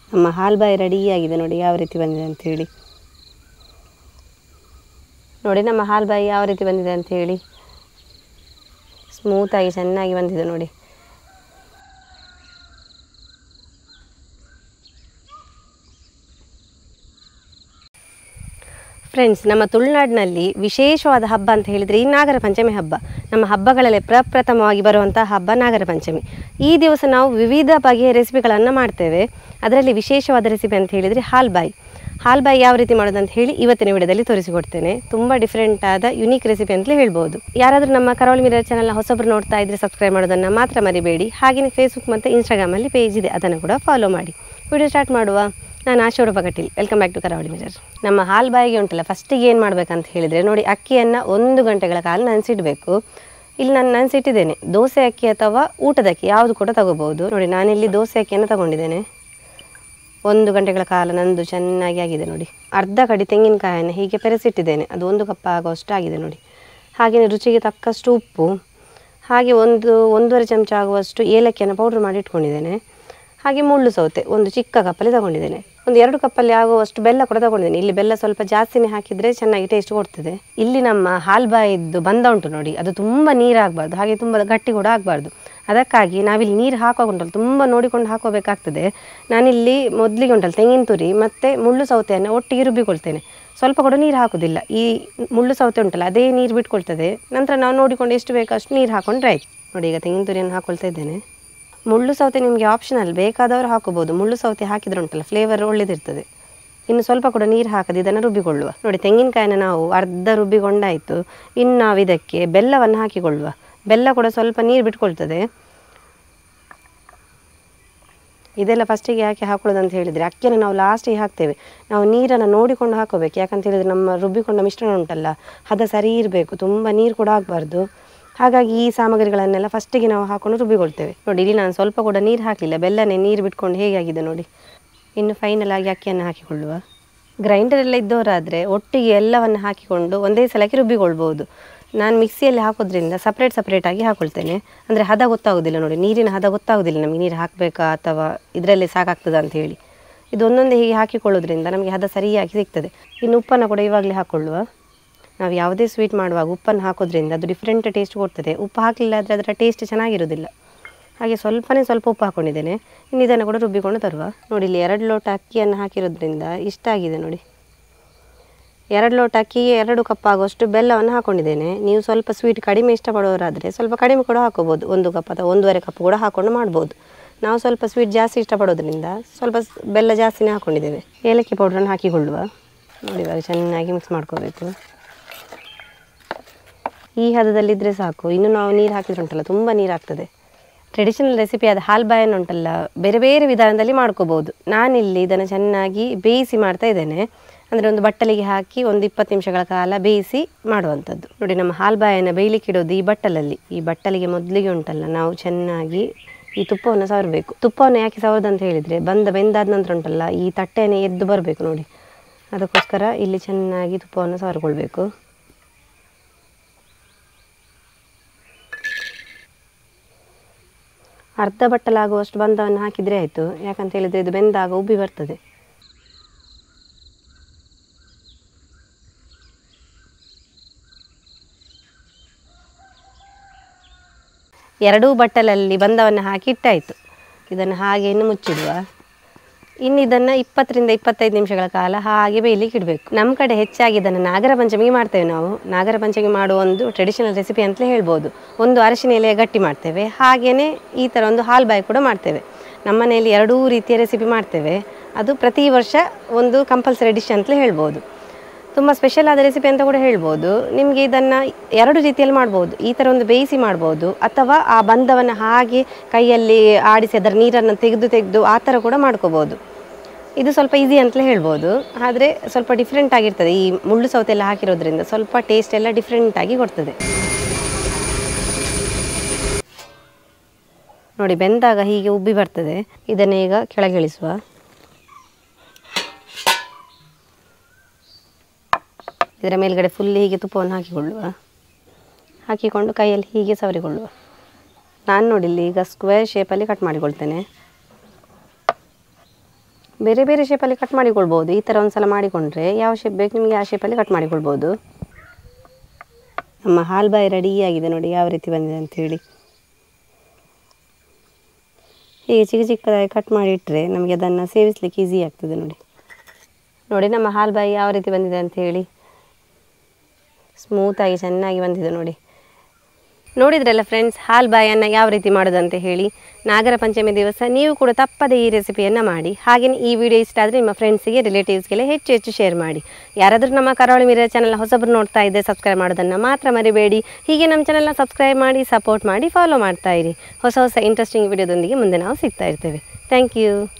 ನಮ್ಮ ಹಾಲ್ಬಾಯಿ ರೆಡಿಯಾಗಿದೆ ನೋಡಿ ಯಾವ ರೀತಿ ಬಂದಿದೆ ಅಂಥೇಳಿ. ನೋಡಿ ನಮ್ಮ ಹಾಲ್ಬಾಯಿ ಯಾವ ರೀತಿ ಬಂದಿದೆ ಅಂಥೇಳಿ, ಸ್ಮೂತಾಗಿ ಚೆನ್ನಾಗಿ ಬಂದಿದೆ ನೋಡಿ. ಫ್ರೆಂಡ್ಸ್, ನಮ್ಮ ತುಳುನಾಡಿನಲ್ಲಿ ವಿಶೇಷವಾದ ಹಬ್ಬ ಅಂತ ಹೇಳಿದರೆ ಈ ನಾಗರ ಪಂಚಮಿ ಹಬ್ಬ. ನಮ್ಮ ಹಬ್ಬಗಳಲ್ಲೇ ಪ್ರಪ್ರಥಮವಾಗಿ ಬರುವಂಥ ಹಬ್ಬ ನಾಗರ ಪಂಚಮಿ. ಈ ದಿವಸ ನಾವು ವಿವಿಧ ಬಗೆಯ ರೆಸಿಪಿಗಳನ್ನು ಮಾಡ್ತೇವೆ. ಅದರಲ್ಲಿ ವಿಶೇಷವಾದ ರೆಸಿಪಿ ಅಂತ ಹೇಳಿದರೆ ಹಾಲ್ಬಾಯಿ. ಹಾಲ್ಬಾಯಿ ಯಾವ ರೀತಿ ಮಾಡೋದು ಅಂತ ಹೇಳಿ ಇವತ್ತಿನ ವಿಡಿಯೋದಲ್ಲಿ ತೋರಿಸಿಕೊಡ್ತೇನೆ. ತುಂಬ ಡಿಫ್ರೆಂಟ್ ಆದ ಯುನೀಕ್ ರೆಸಿಪಿ ಅಂತಲೇ ಹೇಳ್ಬೋದು. ಯಾರಾದರೂ ನಮ್ಮ ಕರಾವಳಿ ಮಿರರ್ ಚಾನಲ್ನ ಹೊಸಬ್ರು ನೋಡ್ತಾ ಇದ್ದರೆ ಸಬ್ಸ್ಕ್ರೈಬ್ ಮಾಡೋದನ್ನು ಮಾತ್ರ ಮರಿಬೇಡಿ. ಹಾಗೆಯೇ ಫೇಸ್ಬುಕ್ ಮತ್ತು ಇನ್ಸ್ಟಾಗ್ರಾಮಲ್ಲಿ ಪೇಜ್ ಇದೆ, ಅದನ್ನು ಕೂಡ ಫಾಲೋ ಮಾಡಿ. ವಿಡಿಯೋ ಸ್ಟಾರ್ಟ್ ಮಾಡುವ. ನಾನು Ashorupa Kateel, welcome back to Karavali mirror. ನಮ್ಮ ಹಾಲ್ಬಾಯಿಗೆ ಉಂಟಲ್ಲ, ಫಸ್ಟಿಗೆ ಏನು ಮಾಡಬೇಕಂತ ಹೇಳಿದರೆ ನೋಡಿ, ಅಕ್ಕಿಯನ್ನು 1 ಗಂಟೆಗಳ ಕಾಲ ನೆನೆಸಿಡಬೇಕು. ಇಲ್ಲಿ ನಾನು ನೆನೆಸಿಟ್ಟಿದ್ದೇನೆ. ದೋಸೆ ಅಕ್ಕಿ ಅಥವಾ ಊಟದ ಅಕ್ಕಿ ಯಾವುದು ಕೂಡ ತಗೋಬಹುದು. ನೋಡಿ, ನಾನಿಲ್ಲಿ ದೋಸೆ ಅಕ್ಕಿಯನ್ನು ತಗೊಂಡಿದ್ದೇನೆ. 1 ಗಂಟೆಗಳ ಕಾಲ ನಂದು ಚೆನ್ನಾಗಿ ಆಗಿದೆ ನೋಡಿ. ಅರ್ಧ ಕಡಿ ತೆಂಗಿನಕಾಯನ್ನು ಹೀಗೆ ಪೆರೆಸಿಟ್ಟಿದ್ದೇನೆ. ಅದು 1 ಕಪ್ ಆಗುವಷ್ಟು ಆಗಿದೆ ನೋಡಿ. ಹಾಗೆಯೇ ರುಚಿಗೆ ತಕ್ಕಷ್ಟು ಉಪ್ಪು, ಹಾಗೆ 1-1.5 ಚಮಚ ಆಗುವಷ್ಟು ಏಲಕ್ಕಿಯನ್ನು ಪೌಡ್ರ್ ಮಾಡಿ ಇಟ್ಕೊಂಡಿದ್ದೇನೆ. ಹಾಗೆ ಮುಳ್ಳು ಸೌತೆ ಒಂದು ಚಿಕ್ಕ ಕಪ್ಪಲ್ಲಿ ತಗೊಂಡಿದ್ದೇನೆ. 1-2 ಕಪ್ಪಲ್ಲಿ ಆಗುವಷ್ಟು ಬೆಲ್ಲ ಕೂಡ ತಗೊಂಡಿದ್ದೇನೆ. ಇಲ್ಲಿ ಬೆಲ್ಲ ಸ್ವಲ್ಪ ಜಾಸ್ತಿನೇ ಹಾಕಿದರೆ ಚೆನ್ನಾಗಿ ಟೇಸ್ಟ್ ಕೊಡ್ತದೆ. ಇಲ್ಲಿ ನಮ್ಮ ಹಾಲ್ಬಾಯಿದ್ದು ಬಂದ ಉಂಟು ನೋಡಿ, ಅದು ತುಂಬ ನೀರಾಗಬಾರ್ದು, ಹಾಗೆ ತುಂಬ ಗಟ್ಟಿ ಕೂಡ ಆಗಬಾರ್ದು. ಅದಕ್ಕಾಗಿ ನಾವಿಲ್ಲಿ ನೀರು ಹಾಕುವಾಗ ಉಂಟಲ್ಲ, ತುಂಬ ನೋಡಿಕೊಂಡು ಹಾಕೋಬೇಕಾಗ್ತದೆ. ನಾನಿಲ್ಲಿ ಮೊದಲಿಗೆ ಉಂಟಲ್ಲ ತೆಂಗಿನ ತುರಿ ಮತ್ತು ಮುಳ್ಳು ಸೌತೆಯನ್ನು ಒಟ್ಟಿಗೆ ರುಬ್ಬಿಕೊಳ್ತೇನೆ. ಸ್ವಲ್ಪ ಕೂಡ ನೀರು ಹಾಕೋದಿಲ್ಲ. ಈ ಮುಳ್ಳು ಸೌತೆ ಉಂಟಲ್ಲ ಅದೇ ನೀರು ಬಿಟ್ಕೊಳ್ತದೆ. ನಂತರ ನಾವು ನೋಡಿಕೊಂಡು ಎಷ್ಟು ಬೇಕೋ ಅಷ್ಟು ನೀರು ಹಾಕೊಂಡ್ರೆ ಆಯ್ತು. ನೋಡಿ, ಈಗ ತೆಂಗಿನ ತುರಿಯನ್ನು ಹಾಕೊಳ್ತಾ ಇದ್ದೇನೆ. ಮುಳ್ಳು ಸೌತೆ ನಿಮಗೆ ಆಪ್ಷನಲ್, ಬೇಕಾದವರು ಹಾಕೋಬೋದು. ಮುಳ್ಳು ಸೌತೆ ಹಾಕಿದ್ರೆ ಉಂಟಲ್ಲ ಫ್ಲೇವರ್ ಒಳ್ಳೆದಿರ್ತದೆ. ಇನ್ನು ಸ್ವಲ್ಪ ಕೂಡ ನೀರು ಹಾಕದೆ ಇದನ್ನು ರುಬ್ಬಿಕೊಳ್ಳುವ. ನೋಡಿ, ತೆಂಗಿನಕಾಯಿನ ನಾವು ಅರ್ಧ ರುಬ್ಬಿಕೊಂಡಾಯಿತು. ಇನ್ನು ನಾವು ಇದಕ್ಕೆ ಬೆಲ್ಲವನ್ನು ಹಾಕಿಕೊಳ್ಳುವ. ಬೆಲ್ಲ ಕೂಡ ಸ್ವಲ್ಪ ನೀರು ಬಿಟ್ಕೊಳ್ತದೆ. ಇದೆಲ್ಲ ಫಸ್ಟಿಗೆ ಯಾಕೆ ಹಾಕೊಳ್ಳೋದು ಅಂತ ಹೇಳಿದರೆ, ಅಕ್ಕಿಯನ್ನು ನಾವು ಲಾಸ್ಟಿಗೆ ಹಾಕ್ತೇವೆ. ನಾವು ನೀರನ್ನು ನೋಡಿಕೊಂಡು ಹಾಕೋಬೇಕು. ಯಾಕಂತ ಹೇಳಿದರೆ ನಮ್ಮ ರುಬ್ಬಿಕೊಂಡ ಮಿಶ್ರಣ ಉಂಟಲ್ಲ ಅದು ಸರಿ ಇರಬೇಕು, ತುಂಬ ನೀರು ಕೂಡ ಆಗಬಾರ್ದು. ಹಾಗಾಗಿ ಈ ಸಾಮಗ್ರಿಗಳನ್ನೆಲ್ಲ ಫಸ್ಟಿಗೆ ನಾವು ಹಾಕೊಂಡು ರುಬ್ಬಿಕೊಳ್ತೇವೆ. ನೋಡಿ, ಇಲ್ಲಿ ನಾನು ಸ್ವಲ್ಪ ಕೂಡ ನೀರು ಹಾಕಲಿಲ್ಲ, ಬೆಲ್ಲನೇ ನೀರು ಬಿಟ್ಕೊಂಡು ಹೇಗೆ ಆಗಿದೆ ನೋಡಿ. ಇನ್ನು ಫೈನಲ್ ಆಗಿ ಅಕ್ಕಿಯನ್ನು ಹಾಕಿಕೊಳ್ಳುವ. ಗ್ರೈಂಡರ್ ಎಲ್ಲ ಇದ್ದವರಾದರೆ ಒಟ್ಟಿಗೆ ಎಲ್ಲವನ್ನು ಹಾಕಿಕೊಂಡು ಒಂದೇ ಸಲಕ್ಕೆ ರುಬ್ಬಿಕೊಳ್ಬೋದು. ನಾನು ಮಿಕ್ಸಿಯಲ್ಲಿ ಹಾಕೋದ್ರಿಂದ ಸಪ್ರೇಟಾಗಿ ಹಾಕೊಳ್ತೇನೆ. ಅಂದರೆ ಹದ ಗೊತ್ತಾಗೋದಿಲ್ಲ ನೋಡಿ, ನೀರಿನ ಹದ ಗೊತ್ತಾಗೋದಿಲ್ಲ ನಮಗೆ, ನೀರು ಹಾಕಬೇಕಾ ಅಥವಾ ಇದರಲ್ಲೇ ಸಾಕಾಗ್ತದೆ ಅಂತ ಹೇಳಿ. ಇದು ಒಂದೊಂದೇ ಹೀಗೆ ಹಾಕಿಕೊಳ್ಳೋದ್ರಿಂದ ನಮಗೆ ಹದ ಸರಿಯಾಗಿ ಸಿಗ್ತದೆ. ಇನ್ನು ಉಪ್ಪನ್ನು ಕೂಡ ಇವಾಗಲೇ ಹಾಕ್ಕೊಳ್ಳುವ. ನಾವು ಯಾವುದೇ ಸ್ವೀಟ್ ಮಾಡುವಾಗ ಉಪ್ಪನ್ನು ಹಾಕೋದ್ರಿಂದ ಅದು ಡಿಫ್ರೆಂಟ್ ಟೇಸ್ಟ್ ಕೊಡ್ತದೆ. ಉಪ್ಪು ಹಾಕಲಿಲ್ಲ ಆದರೆ ಅದರ ಟೇಸ್ಟ್ ಚೆನ್ನಾಗಿರೋದಿಲ್ಲ. ಹಾಗೆ ಸ್ವಲ್ಪ ಉಪ್ಪು ಹಾಕ್ಕೊಂಡಿದ್ದೇನೆ. ಇನ್ನು ಇದನ್ನು ಕೂಡ ರುಬ್ಬಿಕೊಂಡು ತರುವ. ನೋಡಿ, ಇಲ್ಲಿ 2 ಲೋಟ ಅಕ್ಕಿಯನ್ನು ಹಾಕಿರೋದ್ರಿಂದ ಇಷ್ಟ ಆಗಿದೆ ನೋಡಿ. 2 ಲೋಟ ಅಕ್ಕಿಗೆ 2 ಕಪ್ ಆಗುವಷ್ಟು ಬೆಲ್ಲವನ್ನು ಹಾಕ್ಕೊಂಡಿದ್ದೇನೆ. ನೀವು ಸ್ವಲ್ಪ ಸ್ವೀಟ್ ಕಡಿಮೆ ಇಷ್ಟಪಡೋರಾದರೆ ಸ್ವಲ್ಪ ಕಡಿಮೆ ಕೂಡ ಹಾಕೋಬೋದು. 1 ಕಪ್ ಅಥವಾ 1.5 ಕಪ್ ಕೂಡ ಹಾಕ್ಕೊಂಡು ಮಾಡ್ಬೋದು. ನಾವು ಸ್ವಲ್ಪ ಸ್ವೀಟ್ ಜಾಸ್ತಿ ಇಷ್ಟಪಡೋದ್ರಿಂದ ಸ್ವಲ್ಪ ಬೆಲ್ಲ ಜಾಸ್ತಿನೇ ಹಾಕ್ಕೊಂಡಿದ್ದೇವೆ. ಏಲಕ್ಕಿ ಪೌಡ್ರನ್ನು ಹಾಕಿಕೊಳ್ಳುವ. ನೋಡಿ, ಇವಾಗ ಚೆನ್ನಾಗಿ ಮಿಕ್ಸ್ ಮಾಡ್ಕೋಬೇಕು. ಈ ಹದದಲ್ಲಿದ್ದರೆ ಸಾಕು. ಇನ್ನು ನಾವು ನೀರು ಹಾಕಿದ್ರೆ ಉಂಟಲ್ಲ ತುಂಬ ನೀರು ಆಗ್ತದೆ. ಟ್ರೆಡಿಷನಲ್ ರೆಸಿಪಿ ಆದ ಹಾಲ್ಬಾಯನ್ನು ಉಂಟಲ್ಲ ಬೇರೆ ಬೇರೆ ವಿಧಾನದಲ್ಲಿ ಮಾಡ್ಕೋಬೋದು. ನಾನಿಲ್ಲಿ ಇದನ್ನು ಚೆನ್ನಾಗಿ ಬೇಯಿಸಿ ಮಾಡ್ತಾ ಇದ್ದೇನೆ. ಅಂದರೆ ಒಂದು ಬಟ್ಟಲಿಗೆ ಹಾಕಿ 20 ನಿಮಿಷಗಳ ಕಾಲ ಬೇಯಿಸಿ ಮಾಡುವಂಥದ್ದು. ನೋಡಿ, ನಮ್ಮ ಹಾಲ್ಬಾಯನ್ನು ಬೇಯಲಿಕ್ಕೆ ಇಡೋದು ಈ ಬಟ್ಟಲಲ್ಲಿ. ಈ ಬಟ್ಟಲಿಗೆ ಮೊದಲಿಗೆ ಉಂಟಲ್ಲ ನಾವು ಚೆನ್ನಾಗಿ ಈ ತುಪ್ಪವನ್ನು ಸವರಬೇಕು. ತುಪ್ಪವನ್ನು ಯಾಕೆ ಸವರದಂತ ಹೇಳಿದರೆ ಬೆಂದಾದ ನಂತರ ಉಂಟಲ್ಲ ಈ ತಟ್ಟೆನೇ ಎದ್ದು ಬರಬೇಕು ನೋಡಿ. ಅದಕ್ಕೋಸ್ಕರ ಇಲ್ಲಿ ಚೆನ್ನಾಗಿ ತುಪ್ಪವನ್ನು ಸವರ್ಕೊಳ್ಬೇಕು. ಅರ್ಧ ಬಟ್ಟಲಾಗುವಷ್ಟು ಬಂದವನ್ನು ಹಾಕಿದರೆ ಆಯಿತು. ಯಾಕಂತ ಹೇಳಿದರೆ ಇದು ಬೆಂದಾಗ ಉಬ್ಬಿ ಬರ್ತದೆ. ಎರಡೂ ಬಟ್ಟಲಲ್ಲಿ ಬಂದವನ್ನು ಹಾಕಿ ಇಟ್ಟಾಯಿತು. ಇದನ್ನು ಹಾಗೆ ಇನ್ನು ಮುಚ್ಚಿಡುವ. ಇನ್ನು ಇದನ್ನು 20-25 ನಿಮಿಷಗಳ ಕಾಲ ಹಾಗೆ ಬೇಯಲಿಕ್ಕೆ ಇಡಬೇಕು. ನಮ್ಮ ಕಡೆ ಹೆಚ್ಚಾಗಿ ಇದನ್ನು ನಾಗರ ಪಂಚಮಿಗೆ ಮಾಡ್ತೇವೆ ನಾವು. ನಾಗರ ಪಂಚಮಿ ಮಾಡುವ ಒಂದು ಟ್ರೆಡಿಷನಲ್ ರೆಸಿಪಿ ಅಂತಲೇ ಹೇಳ್ಬೋದು. ಒಂದು ಅರಿಶಿನ ಎಲೆ ಗಟ್ಟಿ ಮಾಡ್ತೇವೆ, ಹಾಗೆಯೇ ಈ ಥರ ಒಂದು ಹಾಲ್ಬಾಯಿ ಕೂಡ ಮಾಡ್ತೇವೆ. ನಮ್ಮ ಮನೆಯಲ್ಲಿ 2 ರೀತಿಯ ರೆಸಿಪಿ ಮಾಡ್ತೇವೆ. ಅದು ಪ್ರತಿ ವರ್ಷ ಒಂದು ಕಂಪಲ್ಸರಿ ಡಿಶ್ ಅಂತಲೇ ಹೇಳ್ಬೋದು. ತುಂಬ ಸ್ಪೆಷಲ್ ಆದ ರೆಸಿಪಿ ಅಂತ ಕೂಡ ಹೇಳ್ಬೋದು. ನಿಮಗೆ ಇದನ್ನು 2 ರೀತಿಯಲ್ಲಿ ಮಾಡ್ಬೋದು. ಈ ಥರ ಒಂದು ಬೇಯಿಸಿ ಮಾಡ್ಬೋದು, ಅಥವಾ ಆ ಬಂದವನ್ನು ಹಾಗೆ ಕೈಯಲ್ಲಿ ಆಡಿಸಿ ಅದರ ನೀರನ್ನು ತೆಗೆದು ಆ ಥರ ಕೂಡ ಮಾಡ್ಕೋಬೋದು. ಇದು ಸ್ವಲ್ಪ ಈಸಿ ಅಂತಲೇ ಹೇಳ್ಬೋದು. ಆದರೆ ಸ್ವಲ್ಪ ಡಿಫ್ರೆಂಟ್ ಆಗಿರ್ತದೆ. ಈ ಮುಳ್ಳು ಸೌತೆ ಎಲ್ಲ ಹಾಕಿರೋದ್ರಿಂದ ಸ್ವಲ್ಪ ಟೇಸ್ಟ್ ಎಲ್ಲ ಡಿಫ್ರೆಂಟಾಗಿ ಕೊಡ್ತದೆ. ನೋಡಿ, ಬೆಂದಾಗ ಹೀಗೆ ಉಬ್ಬಿ ಬರ್ತದೆ. ಇದನ್ನು ಈಗ ಕೆಳಗಿಳಿಸುವ. ಇದರ ಮೇಲ್ಗಡೆ ಫುಲ್ ಹೀಗೆ ತುಪ್ಪವನ್ನು ಹಾಕಿಕೊಳ್ಳುವ. ಹಾಕಿಕೊಂಡು ಕೈಯಲ್ಲಿ ಹೀಗೆ ಸವರಿಕೊಳ್ಳುವ. ನಾನು ನೋಡಿಲ್ಲಿ ಈಗ ಸ್ಕ್ವೇರ್ ಶೇಪಲ್ಲಿ ಕಟ್ ಮಾಡಿಕೊಳ್ತೇನೆ. ಬೇರೆ ಬೇರೆ ಶೇಪಲ್ಲಿ ಕಟ್ ಮಾಡಿಕೊಳ್ಬೋದು. ಈ ಥರ ಒಂದು ಸಲ ಮಾಡಿಕೊಂಡ್ರೆ ಯಾವ ಶೇಪ್ ಬೇಕು ನಿಮಗೆ ಆ ಶೇಪಲ್ಲಿ ಕಟ್ ಮಾಡಿಕೊಳ್ಬೋದು. ನಮ್ಮ ಹಾಲ್ಬಾಯಿ ರೆಡಿಯಾಗಿದೆ ನೋಡಿ ಯಾವ ರೀತಿ ಬಂದಿದೆ ಅಂಥೇಳಿ. ಹೀಗೆ ಚಿಕ್ಕ ಚಿಕ್ಕದಾಗಿ ಕಟ್ ಮಾಡಿಟ್ಟರೆ ನಮಗೆ ಅದನ್ನು ಸೇವಿಸಲಿಕ್ಕೆ ಈಸಿ ಆಗ್ತದೆ. ನೋಡಿ ನಮ್ಮ ಹಾಲ್ಬಾಯಿ ಯಾವ ರೀತಿ ಬಂದಿದೆ ಅಂಥೇಳಿ. ಸ್ಮೂತಾಗಿ ಚೆನ್ನಾಗಿ ಬಂದಿದೆ ನೋಡಿ. ನೋಡಿದ್ರಲ್ಲ ಫ್ರೆಂಡ್ಸ್, ಹಾಲ್ಬಾಯನ್ನು ಯಾವ ರೀತಿ ಮಾಡೋದು ಅಂತ ಹೇಳಿ. ನಾಗರ ಪಂಚಮಿ ದಿವಸ ನೀವು ಕೂಡ ತಪ್ಪದೆ ಈ ರೆಸಿಪಿಯನ್ನು ಮಾಡಿ. ಹಾಗೆಯೇ ಈ ವಿಡಿಯೋ ಇಷ್ಟ ಆದರೆ ನಿಮ್ಮ ಫ್ರೆಂಡ್ಸಿಗೆ ರಿಲೇಟಿವ್ಸ್ಗೆಲ್ಲ ಹೆಚ್ಚು ಹೆಚ್ಚು ಶೇರ್ ಮಾಡಿ. ಯಾರಾದರೂ ನಮ್ಮ ಕರಾವಳಿ ಮಿರರ್ ಚಾನಲ್ ಹೊಸಬರು ನೋಡ್ತಾ ಇದ್ದರೆ ಸಬ್ಸ್ಕ್ರೈಬ್ ಮಾಡೋದನ್ನು ಮಾತ್ರ ಮರಿಬೇಡಿ. ಹೀಗೆ ನಮ್ಮ ಚಾನಲ್ನ ಸಬ್ಸ್ಕ್ರೈಬ್ ಮಾಡಿ, ಸಪೋರ್ಟ್ ಮಾಡಿ, ಫಾಲೋ ಮಾಡ್ತಾ ಇರಿ. ಹೊಸ ಹೊಸ ಇಂಟ್ರೆಸ್ಟಿಂಗ್ ವಿಡಿಯೋದೊಂದಿಗೆ ಮುಂದೆ ನಾವು ಸಿಗ್ತಾ ಇರ್ತೇವೆ. Thank you.